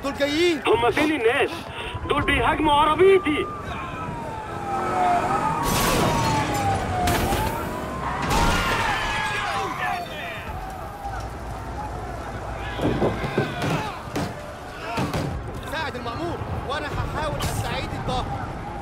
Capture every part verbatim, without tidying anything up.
دول جايين. هم فين الناس؟ دول بيهاجموا عربيتي. ساعد المأمور وانا هحاول استعيد الظهر.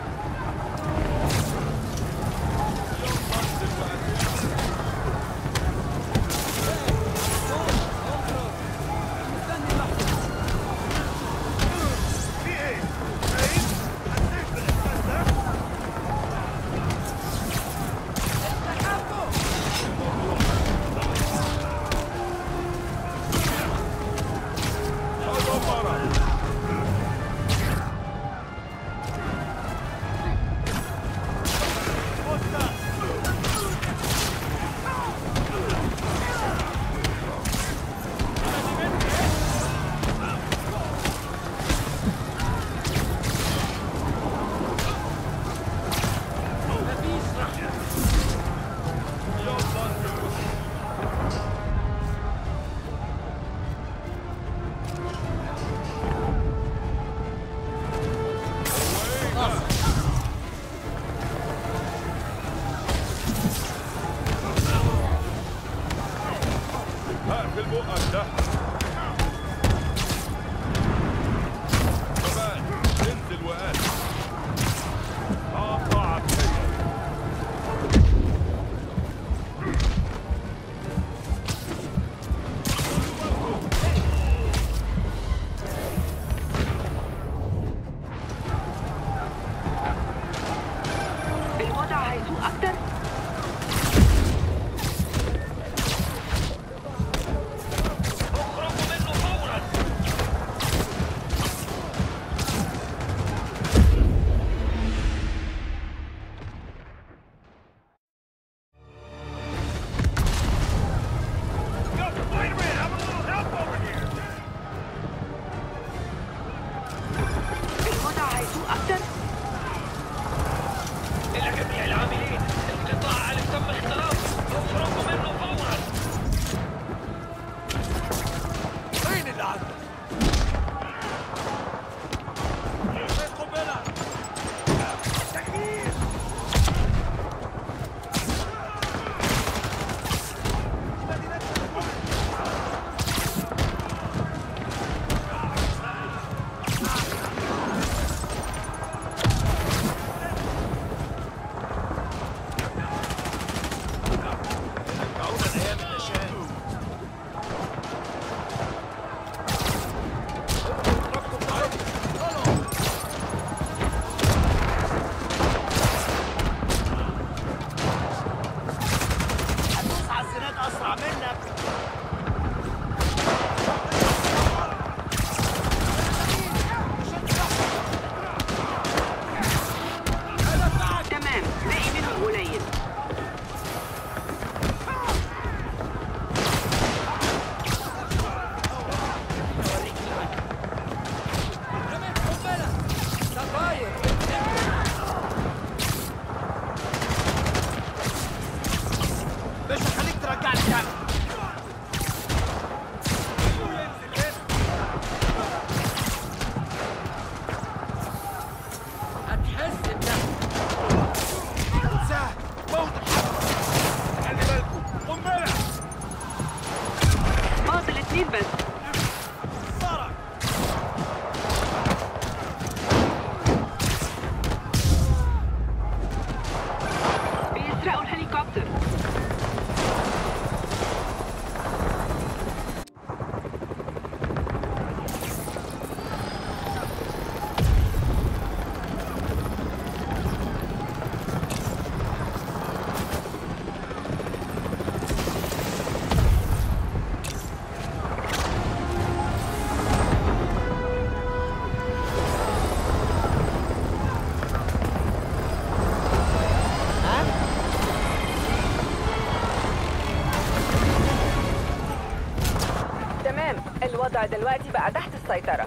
الوضع دلوقتي بقى تحت السيطرة.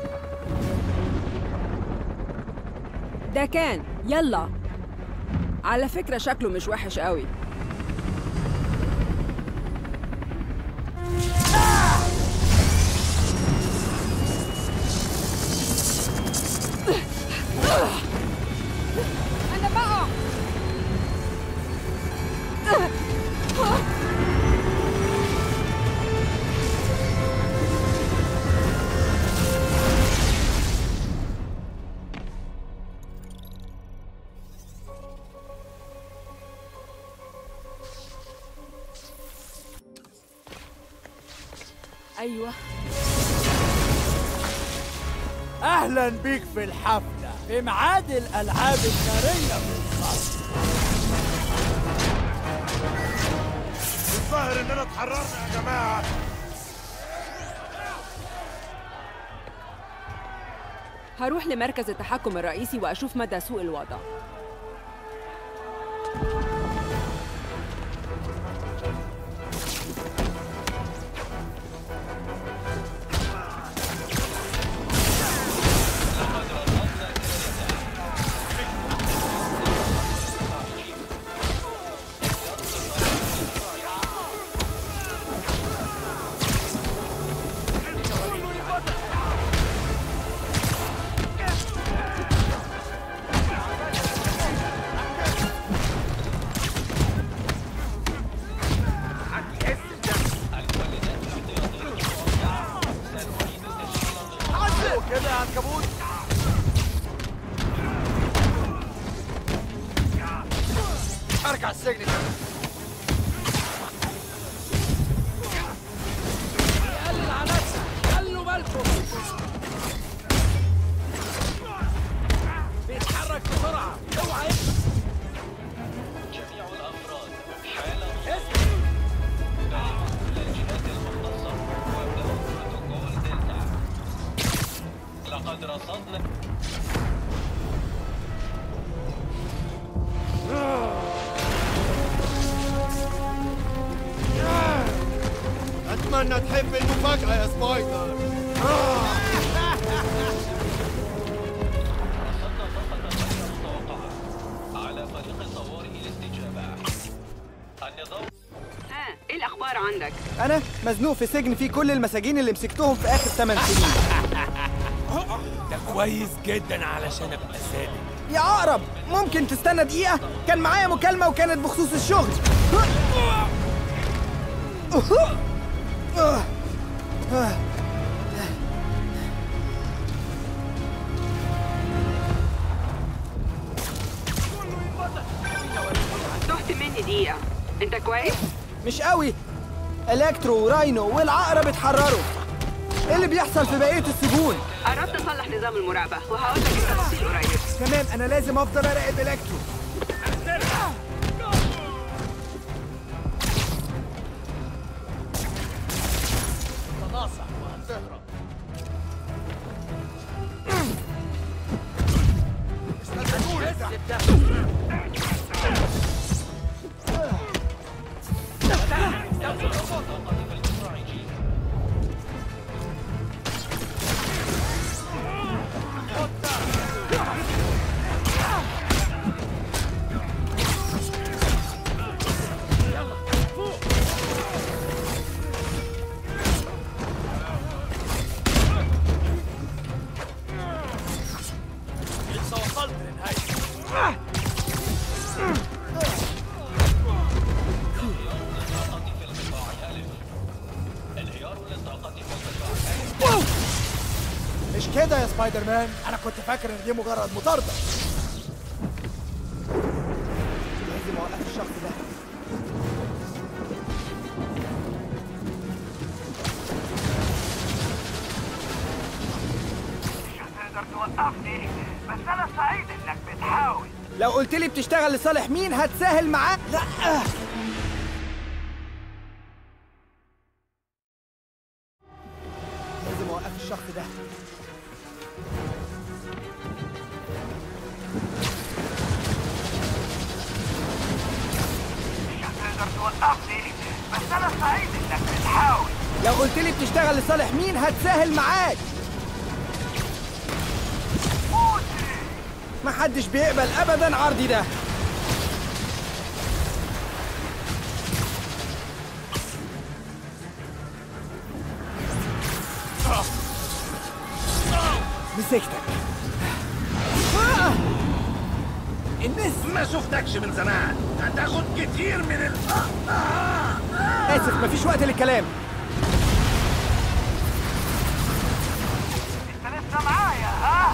ده كان يلا على فكرة شكله مش وحش قوي. أيوة. أهلا بيك في الحفلة في ميعاد الألعاب النارية بالظبط. الظاهر إننا اتحررنا يا جماعة. هروح لمركز التحكم الرئيسي وأشوف مدى سوء الوضع. كده يا عنكبوت. ارجع السجن كده. يقلل على نفسك، خلوا بالكم. بيتحرك بسرعة، اوعى. جميع الأفراد حالة اسم الجهات المختصة وابدأوا بروتوكول دلتا. لقد رصدنا أتمنى تحب المفاجأة يا سبايدر. رصدنا طاقة غير متوقعة على فريق الطوارئ الاستجابة. النظام ها ايه الاخبار عندك؟ أنا مزنوق في سجن فيه كل المساجين اللي مسكتهم في آخر ثمان سنين. ده كويس جدا علشان ابقى صادق. يا عقرب ممكن تستنى دقيقة؟ كان معايا مكالمة وكانت بخصوص الشغل. تهت مني دقيقة، انت كويس؟ مش قوي. الكترو وراينو والعقرب اتحرروا. ايه اللي بيحصل في بقية السجون؟ قربت اصلح نظام المراقبة وهقول لك التفاصيل قريب. تمام، انا لازم افضل اراقب الكترو. تناصح وهتهرب. مش كده يا سبايدر مان، انا كنت فاكر ان دي مجرد مطاردة. لازم اوقف الشخص ده. مش هتقدر توقفني، بس انا سعيد انك بتحاول. لو قلت لي بتشتغل لصالح مين هتساهل معاه؟ لا. لازم اوقف الشخص ده. مش هتقدر توقفني، بس انا سعيد انك بتحاول. لو قلت لي بتشتغل لصالح مين هتساهل معاك. محدش بيقبل ابدا عرضي ده. مسكتك. الناس ما شفتكش من زمان، هتاخد كتير من ال اسف مفيش وقت للكلام. انت لسه معايا ها؟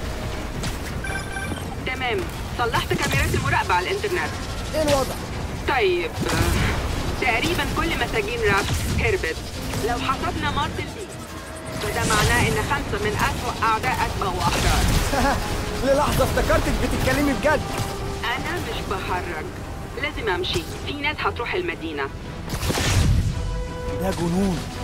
تمام، صلحت كاميرات المراقبة على الانترنت. ايه الوضع؟ طيب آه، تقريبا كل مساجين رابس هربت. لو حسبنا مارتن بي فده معناه إن خمسة من أسوأ أعدائك بقوا أحرار. للحظة افتكرتك بتتكلمي بجد. أنا مش بهرج، لازم أمشي، في ناس هتروح المدينة. ده جنون.